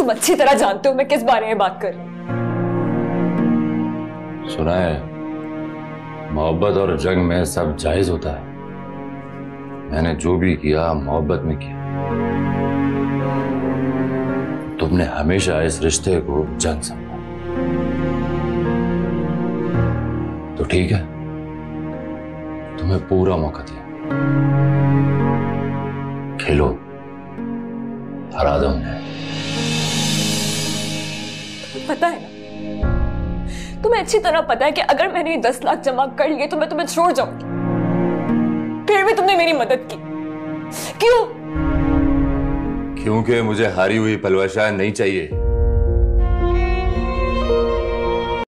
तुम अच्छी तरह जानते हो मैं किस बारे में बात कर रही हूँ। सुना है मोहब्बत और जंग में सब जायज होता है। मैंने जो भी किया मोहब्बत में किया। तुमने हमेशा इस रिश्ते को जंग समझा, तो ठीक है, तुम्हें पूरा मौका दिया। खेलो, हरा दो उन्हें। पता है ना, तुम्हें अच्छी तरह पता है कि अगर मैंने ये 10 लाख जमा कर लिए तो मैं तुम्हें छोड़ जाऊंगी। फिर भी तुमने मेरी मदद की, क्यों? क्योंकि मुझे हारी हुई पलवशा नहीं चाहिए।